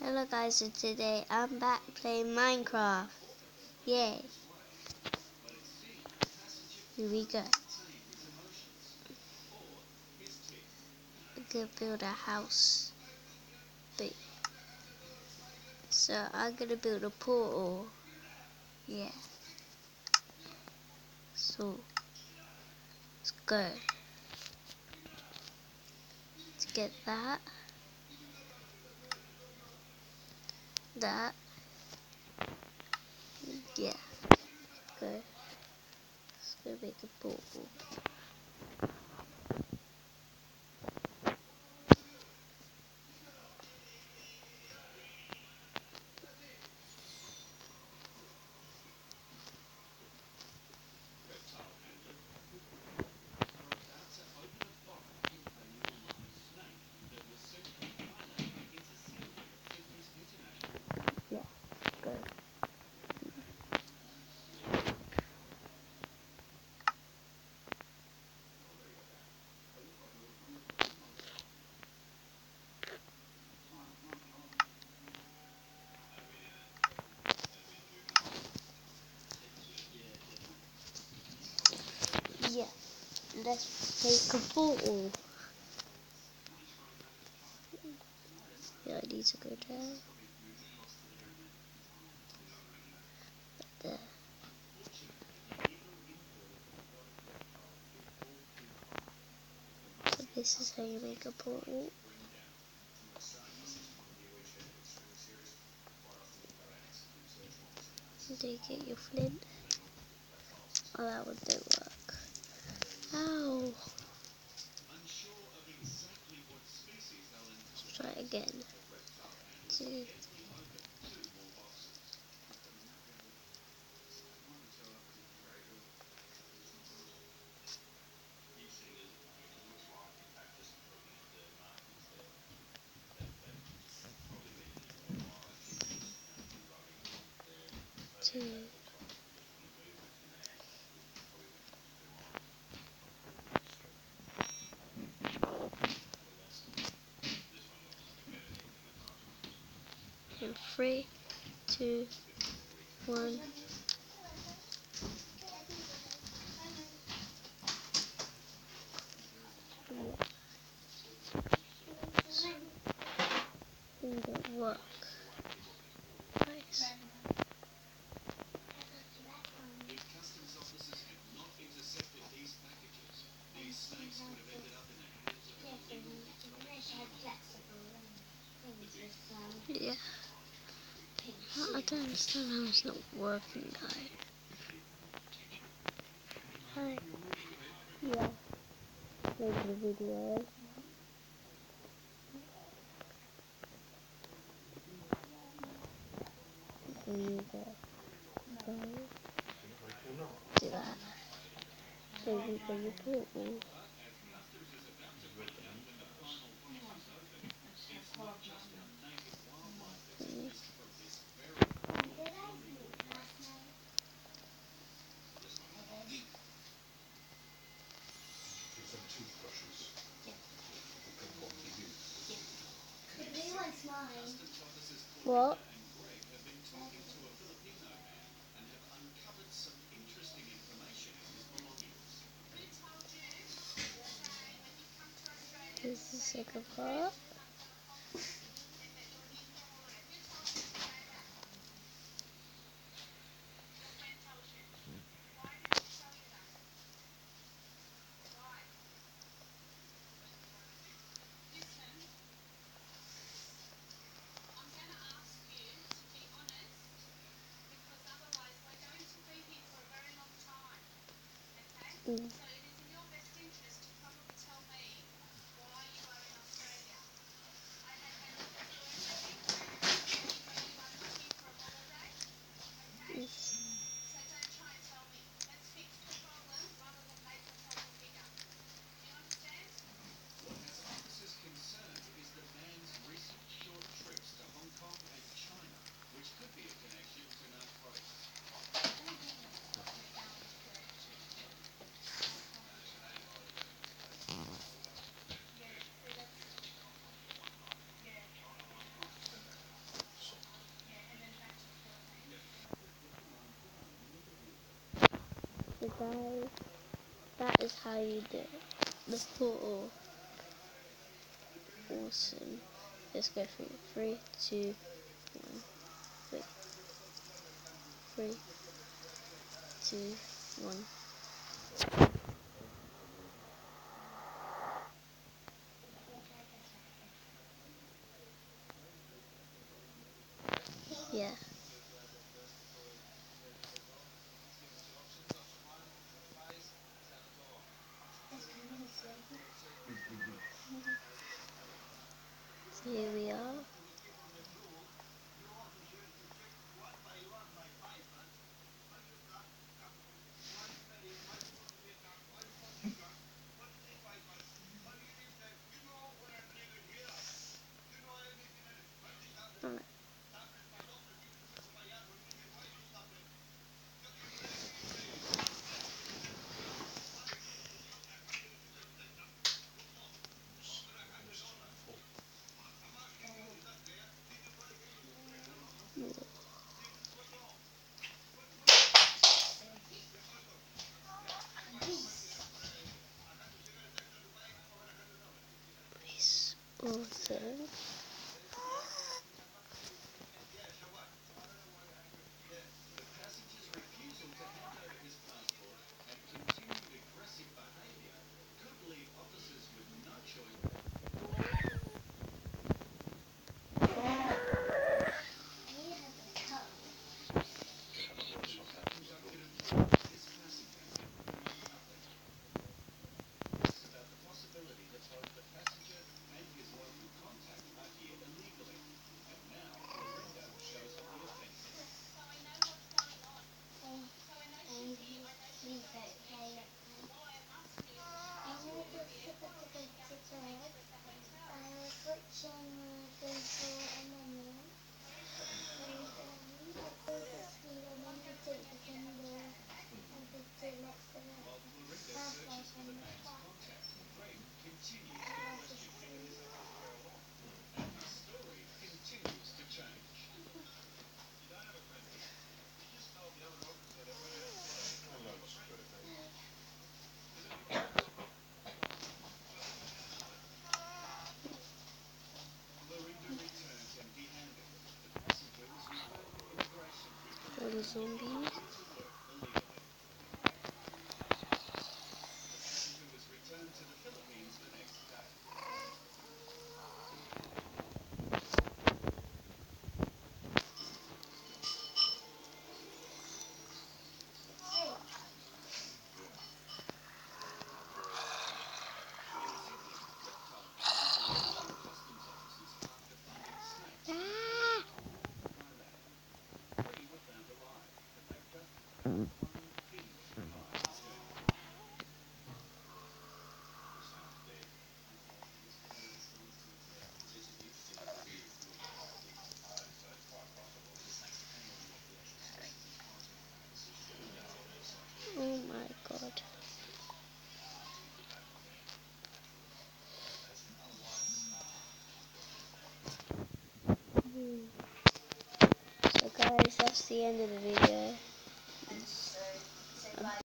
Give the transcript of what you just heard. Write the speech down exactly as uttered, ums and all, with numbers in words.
Hello guys, so today I'm back playing Minecraft. Yay. Here we go. We're gonna build a house. Big. So I'm gonna build a portal. Yeah. So let's go. Let's get that. That. Yeah. Go. Let's go make a portal. Yeah. Go. Yeah. Let's make a portal. Yeah, I need to go down. There. So this is how you make a portal. Do you get your flint? Oh, that one didn't work. Ow! Let's try it again. Two. Two. And three, two, one. Didn't work. Nice. Yeah. I don't understand how it's not working, guys. Hi. Yeah. Make the video. There you go. Go. Do that. So you go your portal. Mm. What? This is the second part. Mm. guys, that is how you do it. The portal. Awesome. Let's go through. Three, two, one. Wait. Three, two, one. Yeah. So here we are. Alright. Nice. Awesome. All the zombies. Oh my god. So guys, that's the end of the video.